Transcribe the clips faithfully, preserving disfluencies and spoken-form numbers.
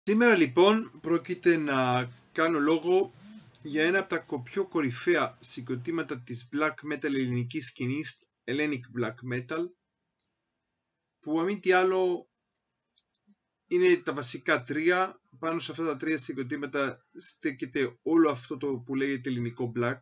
Σήμερα λοιπόν πρόκειται να κάνω λόγο για ένα από τα πιο κορυφαία συγκροτήματα της black metal ελληνικής σκηνής, Hellenic Black Metal, που αν μη τι άλλο είναι τα βασικά τρία. Πάνω σε αυτά τα τρία συγκροτήματα στέκεται όλο αυτό το που λέγεται ελληνικό black.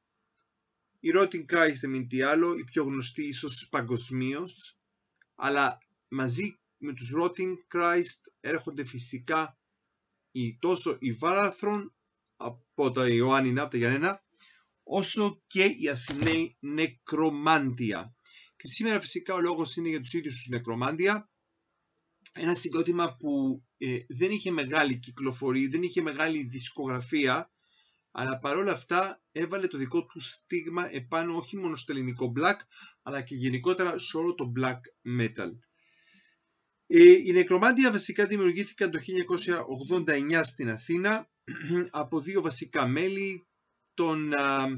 Η Rotting Christ δεν είναι τι άλλο, η πιο γνωστή ίσως παγκοσμίως, αλλά μαζί με τους Rotting Christ έρχονται φυσικά η, τόσο η Varathron από τα Ιωάννινα, από τα Γιάννενα, όσο και η Αθηναίοι Νεκρομάντια. Και σήμερα φυσικά ο λόγος είναι για τους ίδιους τους Νεκρομάντια, ένα συγκρότημα που ε, δεν είχε μεγάλη κυκλοφορία, δεν είχε μεγάλη δισκογραφία, αλλά παρόλα αυτά έβαλε το δικό του στίγμα επάνω όχι μόνο στο ελληνικό black, αλλά και γενικότερα σε όλο το black metal. Οι Νεκρομάντια βασικά δημιουργήθηκαν το χίλια εννιακόσια ογδόντα εννιά στην Αθήνα από δύο βασικά μέλη, τον uh,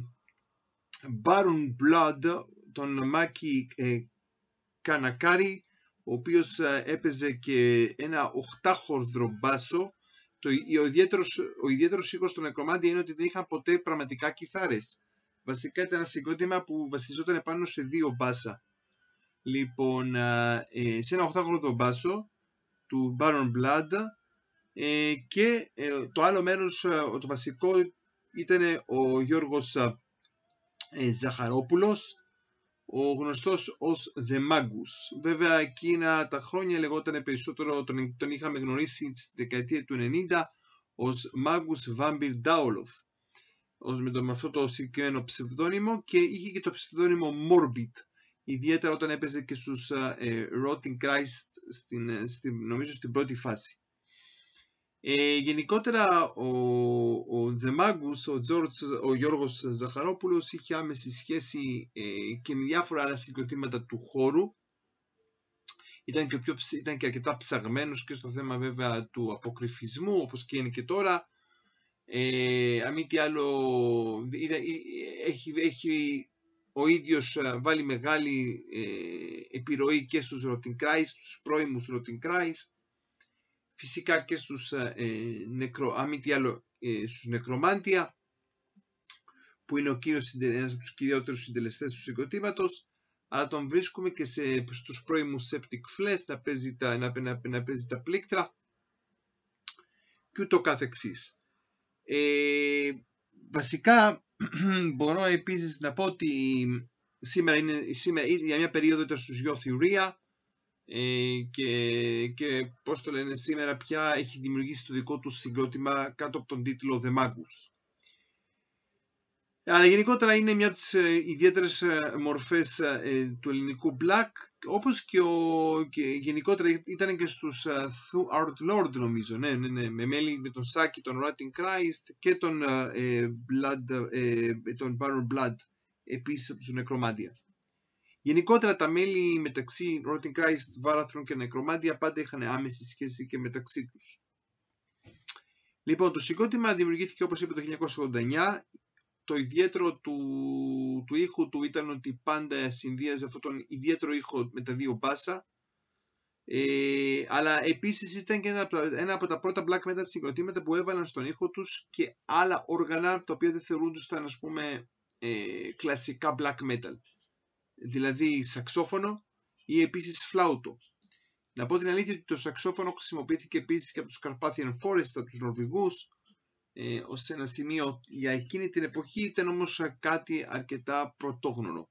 Baron Blood, τον Μάκη ε, Κανακάρη, ο οποίος uh, έπαιζε και ένα οχτάχορδρο μπάσο. Το, ο ιδιαίτερος, ο ιδιαίτερος ήχος των Νεκρομάντια είναι ότι δεν είχαν ποτέ πραγματικά κιθάρες. Βασικά ήταν ένα συγκρότημα που βασιζόταν πάνω σε δύο μπάσα. Λοιπόν, ε, σε ένα οχτάχορδο μπάσο του Baron Blood ε, και ε, το άλλο μέρος, ε, το βασικό, ήταν ο Γιώργος ε, Ζαχαρόπουλος, ο γνωστός ως The Magus. Βέβαια εκείνα τα χρόνια λεγόταν περισσότερο, τον, τον είχαμε γνωρίσει στη δεκαετία του ενενήντα ως Magus Vampir Daolof, ως με, το, με αυτό το συγκεκριμένο ψευδόνυμο, και είχε και το ψευδόνυμο Morbid, ιδιαίτερα όταν έπαιζε και στους ε, Rotting Christ στην, στην, νομίζω στην πρώτη φάση. Ε, γενικότερα ο, ο The Magus, ο, George, ο Γιώργος Ζαχαρόπουλος, είχε άμεση σχέση ε, και με διάφορα άλλα συγκροτήματα του χώρου. Ήταν και, πιο, ήταν και αρκετά ψαγμένος και στο θέμα βέβαια του αποκρυφισμού, όπως και είναι και τώρα. Ε, αν μη τι άλλο, έχει, έχει ο ίδιος βάλει μεγάλη ε, επιρροή και στους Rotting Christ, στους πρώιμους Rotting Christ, φυσικά και στους, ε, νεκρο, αν μη τι άλλο, ε, στους Νεκρομάντια, που είναι ο κύριος, ένας από τους κυριότερους συντελεστές του συγκροτήματος, αλλά τον βρίσκουμε και σε, στους πρώιμους Septic Flesh να παίζει τα, να, να, να παίζει τα πλήκτρα και ούτω καθεξής. Ε, βασικά μπορώ επίσης να πω ότι σήμερα είναι, σήμερα, για μια περίοδο ήταν στους Youth ε, και, και πώς το λένε, σήμερα πια έχει δημιουργήσει το δικό του συγκρότημα κάτω από τον τίτλο The Magus. Αλλά γενικότερα είναι μια από τις ε, ιδιαίτερες ε, μορφές ε, του ελληνικού black, όπως και, ο, και γενικότερα ήταν και στους uh, Throughout Lord, νομίζω, ναι, ναι, ναι, με μέλη με τον Σάκη, τον Rotting Christ και τον, ε, Blood, ε, τον Baron Blood, επίσης από τους Νεκρομάντια. Γενικότερα τα μέλη μεταξύ Rotting Christ, Varathron και Νεκρομάντια πάντα είχαν άμεση σχέση και μεταξύ τους. Λοιπόν, το συγκρότημα δημιουργήθηκε, όπως είπε, το χίλια εννιακόσια ογδόντα εννιά. Το ιδιαίτερο του, του ήχου του ήταν ότι πάντα συνδύαζε αυτόν τον ιδιαίτερο ήχο με τα δύο μπάσα, ε, αλλά επίσης ήταν και ένα, ένα από τα πρώτα black metal συγκροτήματα που έβαλαν στον ήχο τους και άλλα όργανα τα οποία δεν θεωρούνταν, ας πούμε, ε, κλασικά black metal, δηλαδή σαξόφωνο ή επίσης φλάουτο. Να πω την αλήθεια ότι το σαξόφωνο χρησιμοποιήθηκε επίσης και από τους Carpathian Forest, από τους Νορβηγούς, Ε, ως ένα σημείο για εκείνη την εποχή, ήταν όμως κάτι αρκετά πρωτόγνωρο.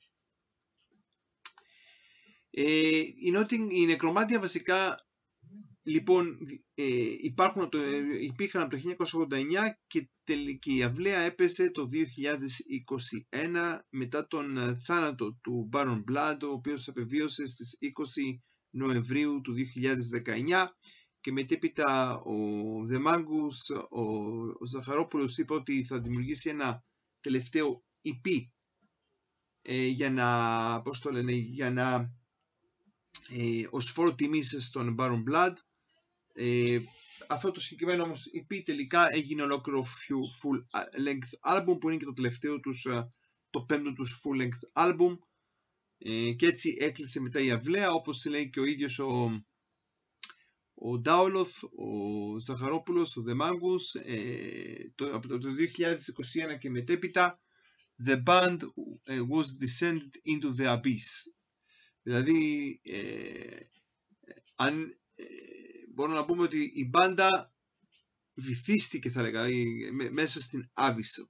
Ε, η, Notting, η Νεκρομάντια βασικά λοιπόν ε, υπάρχουν, το, υπήρχαν από το χίλια εννιακόσια ογδόντα εννιά και τελική η αυλαία έπεσε το δύο χιλιάδες είκοσι ένα μετά τον θάνατο του Baron Blood, ο οποίος απεβίωσε στις είκοσι Νοεμβρίου του δύο χιλιάδες δεκαεννιά. Και μετέπειτα ο The Magus, ο, ο Ζαχαρόπουλος, είπε ότι θα δημιουργήσει ένα τελευταίο ι πι ε, για να, πώς το λένε, για να ε, ως φόρο τιμής στον Baron Blood. Ε, αυτό το συγκεκριμένο όμως ι πι τελικά έγινε ολόκληρο full length album, που είναι και το τελευταίο τους, το πέμπτο τους full length album, ε, και έτσι έκλεισε μετά η αυλαία, όπως λέει και ο ίδιος ο ο Ντάολοθ, ο Ζαχαρόπουλος, ο Δεμάγκους, ε, το, από το δύο χιλιάδες είκοσι ένα και μετέπειτα the band was descended into the abyss. Δηλαδή ε, αν, ε, μπορούμε να πούμε ότι η μπάντα βυθίστηκε, θα λέγα, μέσα στην Άβυσσο.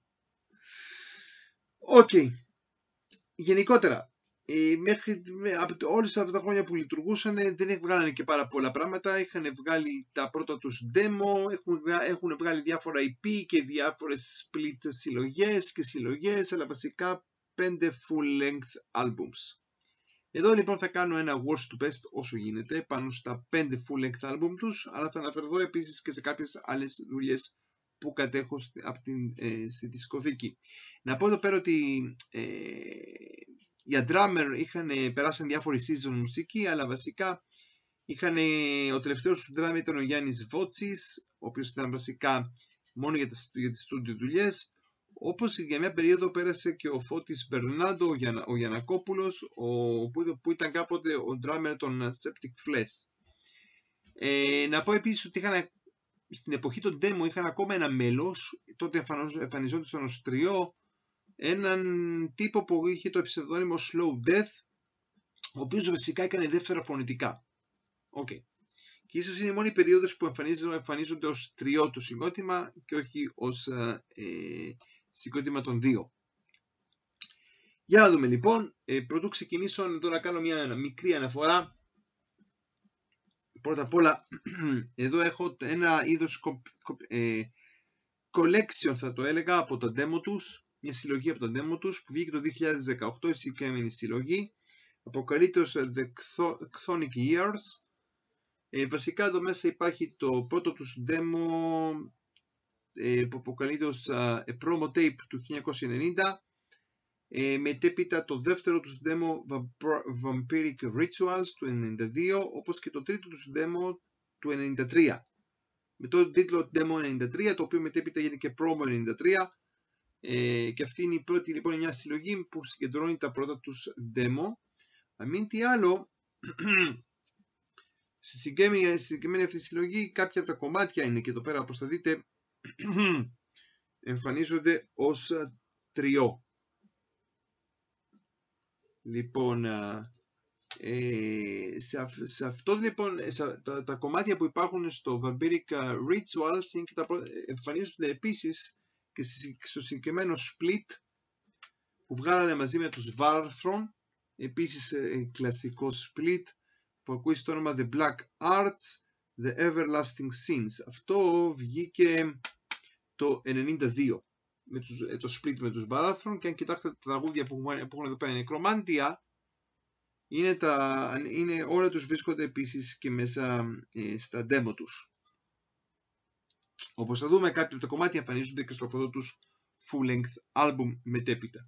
Οκ. Okay. Γενικότερα, ε, μέχρι, από όλες αυτά τα χρόνια που λειτουργούσαν δεν βγάλανε και πάρα πολλά πράγματα. Είχαν βγάλει τα πρώτα τους demo, έχουν, έχουν βγάλει διάφορα ι πι και διάφορες split συλλογές και συλλογές, αλλά βασικά πέντε full length albums. Εδώ λοιπόν θα κάνω ένα worst to best όσο γίνεται πάνω στα πέντε full length album τους, αλλά θα αναφερθώ επίσης και σε κάποιες άλλες δουλειές που κατέχω από την, ε, στη δισκοθήκη. Να πω εδώ πέρα ότι ε, για drummer είχαν περάσει διάφοροι season μουσική, αλλά βασικά είχαν, ο τελευταίος του drummer ήταν ο Γιάννης Βότσης, ο οποίος ήταν βασικά μόνο για, τα, για τις studio δουλειές. Όπως για μια περίοδο πέρασε και ο Φώτης Μπερνάντο, ο, Γιαννα, ο Γιαννακόπουλος, ο, που, που ήταν κάποτε ο drummer των Septic Flesh. Ε, να πω επίσης ότι είχαν, στην εποχή των demo είχαν ακόμα ένα μέλος, τότε εμφανιζόντουσαν ως τριό, έναν τύπο που είχε το ψευδόνυμο Slow Death, ο οποίος βασικά έκανε δεύτερα φωνητικά. Okay. Και ίσως είναι η μόνη περίοδος που εμφανίζονται, εμφανίζονται ως τριό το συγκρότημα και όχι ως ε, συγκρότημα των δύο. Για να δούμε λοιπόν, ε, πρωτού ξεκινήσω εδώ να κάνω μια μικρή αναφορά. Πρώτα απ' όλα, εδώ έχω ένα είδος ε, collection, θα το έλεγα, από το demo τους, μια συλλογή από το demo τους που βγήκε το δύο χιλιάδες δεκαοκτώ, η συγκεκριμένη συλλογή, αποκαλείται ως The Chthonic Years. Ε, βασικά εδώ μέσα υπάρχει το πρώτο τους demo ε, που αποκαλείται ως uh, A Promo Tape του χίλια εννιακόσια ενενήντα, ε, μετέπειτα το δεύτερο τους demo Vampiric Rituals του ενενήντα δύο, όπως και το τρίτο τους demo του ενενήντα τρία, με το τίτλο Demo ενενήντα τρία, το οποίο μετέπειτα γίνεται και Promo ενενήντα τρία, ε, και αυτή είναι η πρώτη λοιπόν μια συλλογή που συγκεντρώνει τα πρώτα τους demo. Αν μη τι άλλο, στη συγκεκριμένη, συγκεκριμένη αυτή συλλογή κάποια από τα κομμάτια είναι και εδώ πέρα, όπως θα δείτε, εμφανίζονται ως τριό. Λοιπόν, ε, σε, αυ, σε αυτό λοιπόν, σε, τα, τα κομμάτια που υπάρχουν στο Vampiric Rituals είναι και τα, εμφανίζονται επίσης και στο συγκεκριμένο split που βγάλανε μαζί με τους Varthron, επίσης ε, κλασικό split που ακούει στο όνομα The Black Arts, The Everlasting Sins. Αυτό βγήκε το ενενήντα δύο με τους, το split με τους Varthron, και αν κοιτάξετε τα τραγούδια που έχουν εδώ πέρα, είναι Necromantia, είναι, τα, είναι όλα τους βρίσκονται επίσης και μέσα ε, στα demo τους. Όπως θα δούμε, κάποια από τα κομμάτια εμφανίζονται και στο πρώτο τους full length album μετέπειτα.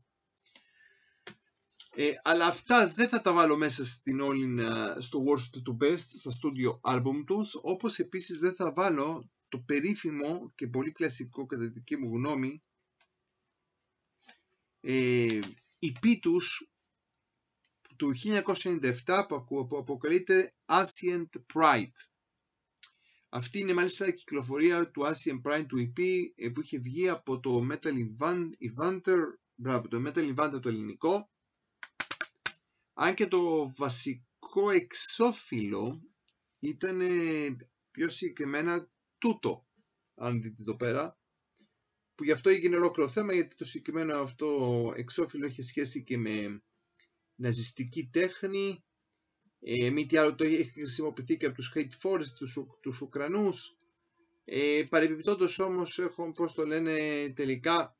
Ε, αλλά αυτά δεν θα τα βάλω μέσα στην όλη, στο worst to best, στα studio album τους, όπως επίσης δεν θα βάλω το περίφημο και πολύ κλασικό κατά τη δική μου γνώμη ε, ι πι τους του χίλια εννιακόσια ενενήντα επτά που αποκαλείται Ancient Pride. Αυτή είναι μάλιστα η κυκλοφορία του Ancient Pride του ι πι που είχε βγει από το Metal Invader, μπράβο, το Metal Invader το ελληνικό. Αν και το βασικό εξώφυλλο ήταν πιο συγκεκριμένα τούτο, αν δείτε εδώ πέρα, που γι' αυτό έγινε ολόκληρο θέμα, γιατί το συγκεκριμένο αυτό εξώφυλλο είχε σχέση και με ναζιστική τέχνη, ε, μη τι άλλο το έχει χρησιμοποιηθεί και από τους Hate Forest, τους, τους Ουκρανούς. Ε, παρεμπιπτόντως όμως, έχω, πώς το λένε τελικά,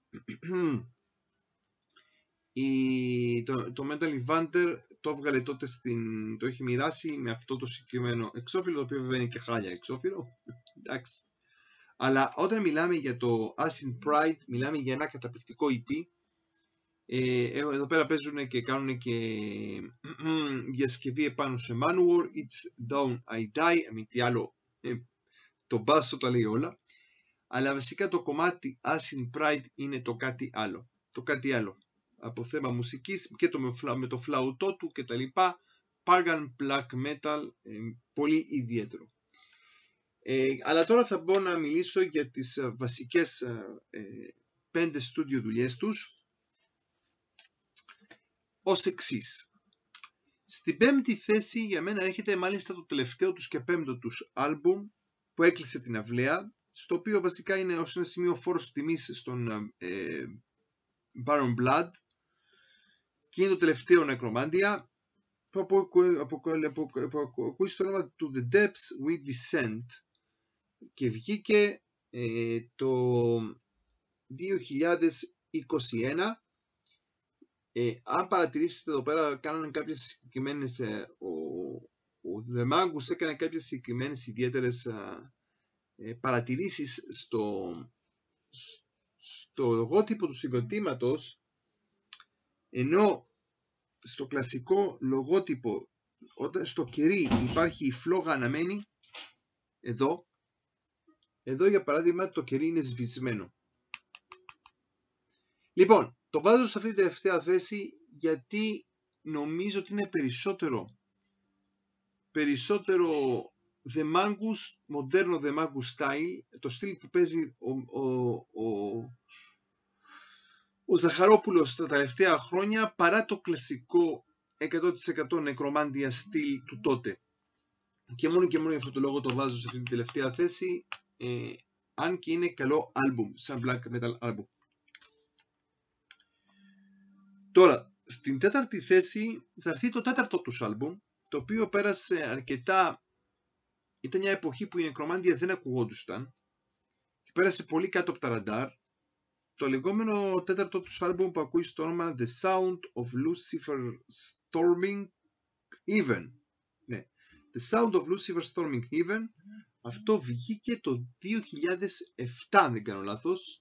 η, το, το Metal Invader το έβγαλε τότε, στην, το έχει μοιράσει με αυτό το συγκεκριμένο εξώφυλλο, το οποίο βέβαια είναι και χάλια εξώφυλλο, εντάξει. Αλλά όταν μιλάμε για το Ancient Pride, μιλάμε για ένα καταπληκτικό ι πι. Ε, εδώ πέρα παίζουν και κάνουν και διασκευή επάνω σε Manowar, It's Down I Die, μη τι άλλο, ε, το μπάσο τα λέει όλα. Αλλά βασικά το κομμάτι Ancient Pride είναι το κάτι άλλο. Το κάτι άλλο. Από θέμα μουσικής και το με, με το φλαουτό του και τα λοιπά, Pagan Black Metal, ε, πολύ ιδιαίτερο. Ε, αλλά τώρα θα μπω να μιλήσω για τις ε, βασικές ε, πέντε στούντιο δουλειές τους ως εξής. Στην πέμπτη θέση για μένα έρχεται μάλιστα το τελευταίο τους και πέμπτο τους άλμπουμ που έκλεισε την αυλαία, στο οποίο βασικά είναι ως ένα σημείο φόρος τιμής στον ε, Baron Blood, και είναι το τελευταίο Necromantia που ακούει στο όνομα του The Depths We Descend και βγήκε ε, το δύο χιλιάδες είκοσι ένα. Ε, αν παρατηρήσετε εδώ πέρα, κάνανε κάποιες συγκεκριμένες, ε, ο, ο The Magus έκανε κάποιες συγκεκριμένες ιδιαίτερες ε, παρατηρήσεις στο, στο λογότυπο του συγκροτήματος, ενώ στο κλασικό λογότυπο, όταν στο κερί υπάρχει η φλόγα αναμένη, εδώ, εδώ για παράδειγμα το κερί είναι σβησμένο. Λοιπόν, το βάζω σε αυτή τη τελευταία θέση γιατί νομίζω ότι είναι περισσότερο περισσότερο The Magus, μοντέρνο The Magus style, το στυλ που παίζει ο, ο, ο, ο Ζαχαρόπουλος τα τελευταία χρόνια, παρά το κλασικό εκατό τοις εκατό Necromantia στυλ του τότε. Και μόνο και μόνο για αυτό το λόγο το βάζω σε αυτή τη τελευταία θέση, ε, αν και είναι καλό album, σαν black metal album. Τώρα, στην τέταρτη θέση θα έρθει το τέταρτο τους άλμπουμ, το οποίο πέρασε αρκετά, ήταν μια εποχή που η Necromantia δεν ακουγόντουσταν και πέρασε πολύ κάτω από τα ραντάρ, το λεγόμενο τέταρτο τους άλμπουμ που ακούει στο όνομα The Sound of Lucifer Storming Heaven. Ναι, The Sound of Lucifer Storming Heaven, αυτό βγήκε το δύο χιλιάδες επτά, αν δεν κάνω λάθος,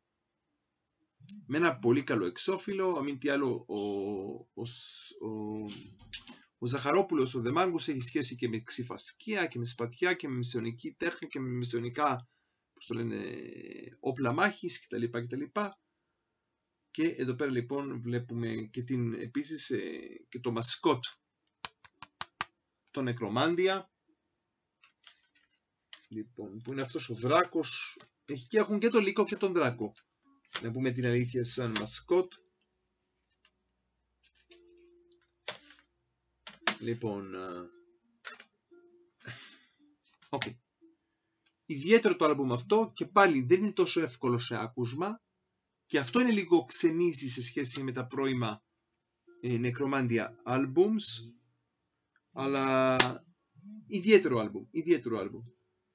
με ένα πολύ καλό εξώφυλλο. Αν μη τι άλλο, ο, ο, ο, ο Ζαχαρόπουλος, ο The Magus, έχει σχέση και με ξυφασκία και με σπατιά και με μεσαιωνική τέχνη και με μεσαιωνικά, πώς το λένε, όπλα μάχης κτλ. κτλ. Και εδώ πέρα λοιπόν βλέπουμε και την, επίσης και το μασκότ, το Necromantia, λοιπόν, που είναι αυτός ο δράκος. Έχει και έχουν και τον λύκο και τον δράκο, να πούμε την αλήθεια, σαν μασκότ. Λοιπόν, okay. Ιδιαίτερο το άλμπουμ αυτό, και πάλι δεν είναι τόσο εύκολο σε άκουσμα, και αυτό είναι λίγο ξενίζει σε σχέση με τα πρώιμα ε, Necromantia albums, αλλά ιδιαίτερο άλμπουμ, ιδιαίτερο άλμπουμ.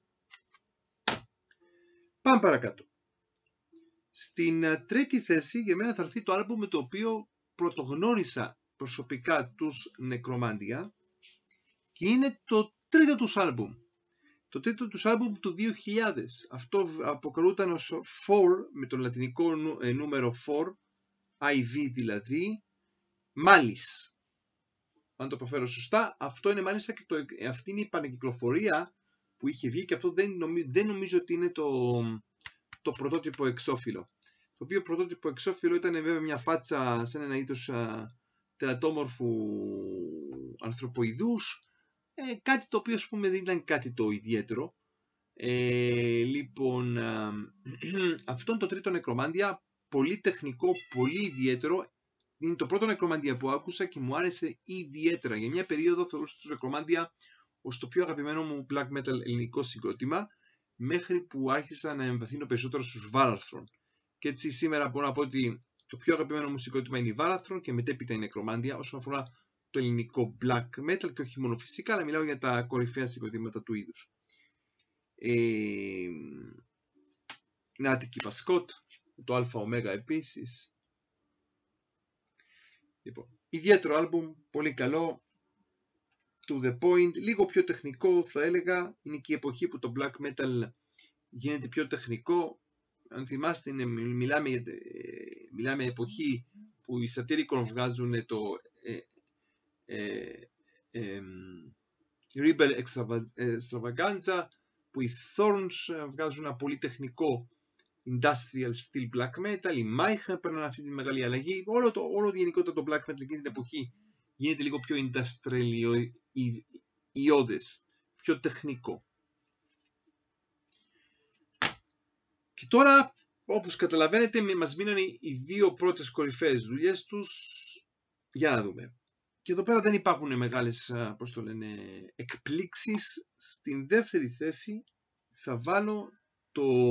Πάμε παρακάτω. Στην uh, τρίτη θέση για μένα θα έρθει το άλμπουμ με το οποίο πρωτογνώρισα προσωπικά τους Necromantia, και είναι το τρίτο τους άλμπουμ. Το τρίτο τους άλμπουμ του δύο χιλιάδες. Αυτό αποκαλούταν ως φορ, με τον λατινικό νου, ε, νούμερο φορ, άι βι δηλαδή, Malice. Αν το προφέρω σωστά, αυτό είναι μάλιστα και το, αυτή είναι η πανεκυκλοφορία που είχε βγει, και αυτό δεν, νομι, δεν νομίζω ότι είναι το, το πρωτότυπο εξώφυλλο. Το οποίο πρωτότυπο εξώφυλλο ήταν βέβαια μια φάτσα σαν ένα είδος τερατόμορφου ανθρωποειδούς, ε, κάτι το οποίο, ας πούμε, δεν ήταν κάτι το ιδιαίτερο. Ε, λοιπόν, ε, αυτό είναι το τρίτο Necromantia, πολύ τεχνικό, πολύ ιδιαίτερο. Είναι το πρώτο Necromantia που άκουσα και μου άρεσε ιδιαίτερα. Για μια περίοδο θεωρούσα τους Necromantia ως το πιο αγαπημένο μου black metal ελληνικό συγκρότημα, μέχρι που άρχισα να εμβαθύνω περισσότερο στους Valathron. Και έτσι σήμερα μπορώ να πω ότι το πιο αγαπημένο μου συγκρότημα είναι η Valathron και μετέπειτα η Necromantia όσον αφορά το ελληνικό black metal, και όχι μόνο φυσικά, αλλά μιλάω για τα κορυφαία συγκροτήματα του είδους. Ε, Νάτικη Πασκότ, το Αλφα Ωμέγα επίσης. Λοιπόν, ιδιαίτερο άλμπουμ, πολύ καλό, to the point, λίγο πιο τεχνικό θα έλεγα. Είναι και η εποχή που το black metal γίνεται πιο τεχνικό. Αν θυμάστε, είναι, μιλάμε, ε, μιλάμε εποχή που οι Satyricon βγάζουν το ε, ε, ε, Rebel Extravaganza, που οι Thorns βγάζουν ένα πολύ τεχνικό industrial steel black metal, οι Mayhem παίρνουν αυτή τη μεγάλη αλλαγή. Όλο το, όλο γενικότερα το black metal εκείνη την εποχή γίνεται λίγο πιο industrial-ιώδες, πιο τεχνικό. Και τώρα, όπως καταλαβαίνετε, μας μείνανε οι δύο πρώτες κορυφαίες δουλειές τους. Για να δούμε. Και εδώ πέρα δεν υπάρχουν μεγάλες, πώς το λένε, εκπλήξεις. Στην δεύτερη θέση θα βάλω το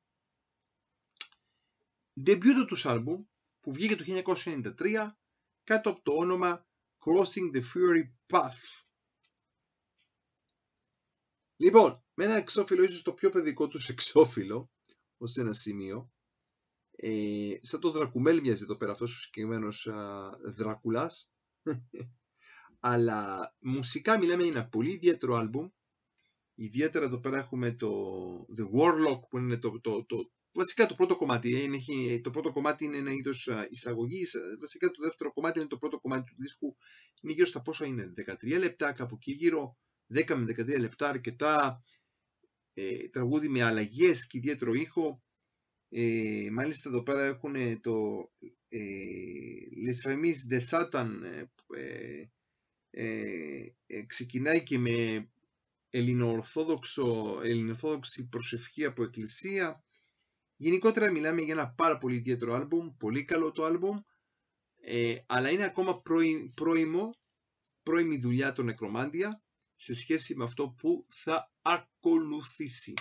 ντεμπιούτο τους άλμπουμ που βγήκε το χίλια εννιακόσια ενενήντα τρία κάτω από το όνομα Crossing the Fury Path. Λοιπόν, με ένα εξώφυλλο, ίσως το πιο παιδικό τους εξώφυλλο, ως ένα σημείο, ε, σαν το Δρακουμέλ μοιάζει εδώ πέρα αυτός ο συγκεκριμένος Δράκουλας, αλλά μουσικά μιλάμε για ένα πολύ ιδιαίτερο άλμπουμ. Ιδιαίτερα εδώ πέρα έχουμε το The Warlock που είναι το, το, το βασικά το πρώτο κομμάτι. Είναι, το πρώτο κομμάτι είναι ένα είδος εισαγωγής. Βασικά το δεύτερο κομμάτι είναι το πρώτο κομμάτι του δίσκου. Είναι γύρω στα πόσα είναι, δεκατρία λεπτά, κάπου εκεί γύρω, δέκα με δεκατρία λεπτά, αρκετά ε, τραγούδι με αλλαγές και ιδιαίτερο ήχο. Ε, μάλιστα εδώ πέρα έχουν το ε, Les Familles de Satan, ε, ε, ε, ξεκινάει και με ελληνοορθόδοξο, ελληνοορθόδοξη προσευχή από εκκλησία. Γενικότερα μιλάμε για ένα πάρα πολύ ιδιαίτερο άλμπουμ, πολύ καλό το άλμπουμ, ε, αλλά είναι ακόμα πρώιμο, πρώιμη δουλειά των Necromantia σε σχέση με αυτό που θα ακολουθήσει.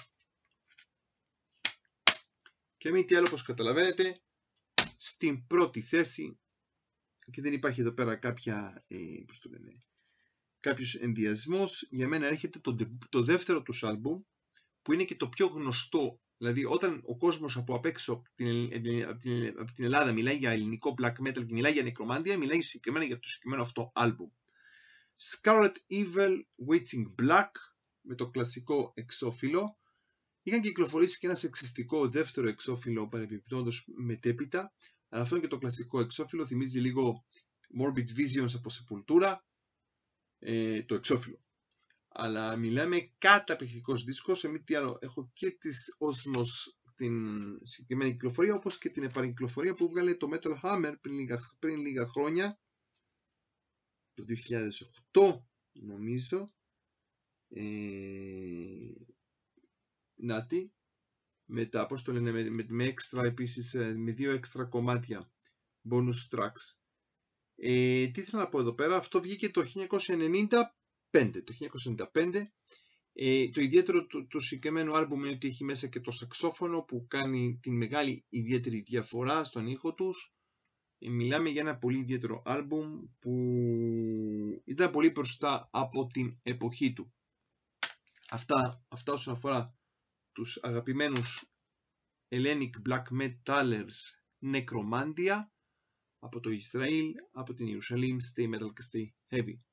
Και μη τι άλλο, όπως καταλαβαίνετε, στην πρώτη θέση, και δεν υπάρχει εδώ πέρα κάποια, ε, πώς το λένε, κάποιος ενδιασμός, για μένα έρχεται το, το δεύτερο τους άλμπουμ, που είναι και το πιο γνωστό. Δηλαδή όταν ο κόσμος από απ' έξω από την, από την, από την Ελλάδα μιλάει για ελληνικό black metal και μιλάει για Necromantia, μιλάει συγκεκριμένα για το συγκεκριμένο αυτό άλμπουμ. Scarlet Evil Witching Black, με το κλασικό εξώφυλλο. Είχαν κυκλοφορήσει και ένα σεξιστικό δεύτερο εξώφυλλο παρεμπιπτόντως μετέπειτα, αλλά αυτό είναι και το κλασικό εξώφυλλο, θυμίζει λίγο Morbid Visions από Sepultura, ε, το εξώφυλλο. Αλλά μιλάμε καταπληκτικός δίσκος, σε μη τι άλλο έχω και της Osmos την συγκεκριμένη κυκλοφορία, όπως και την επανεκυκλοφορία που βγάλε το Metal Hammer πριν λίγα, πριν λίγα χρόνια, το δύο χιλιάδες οκτώ νομίζω. Ε, Νάτι, με τα, πώς το λένε, με, με, με έξτρα επίσης, με δύο έξτρα κομμάτια, bonus tracks. Ε, τι ήθελα να πω εδώ πέρα, αυτό βγήκε το χίλια εννιακόσια ενενήντα πέντε. Το χίλια εννιακόσια ενενήντα πέντε. Ε, το ιδιαίτερο του, του συγκεκριμένου άλμπουμ είναι ότι έχει μέσα και το σαξόφωνο που κάνει την μεγάλη ιδιαίτερη διαφορά στον ήχο τους. Ε, μιλάμε για ένα πολύ ιδιαίτερο άλμπουμ που ήταν πολύ μπροστά από την εποχή του. Αυτά, αυτά όσον αφορά τους αγαπημένους Hellenic Black Metalers Necromantia από το Ισραήλ, από την Ιερουσαλήμ, Stay Metal και Stay Heavy.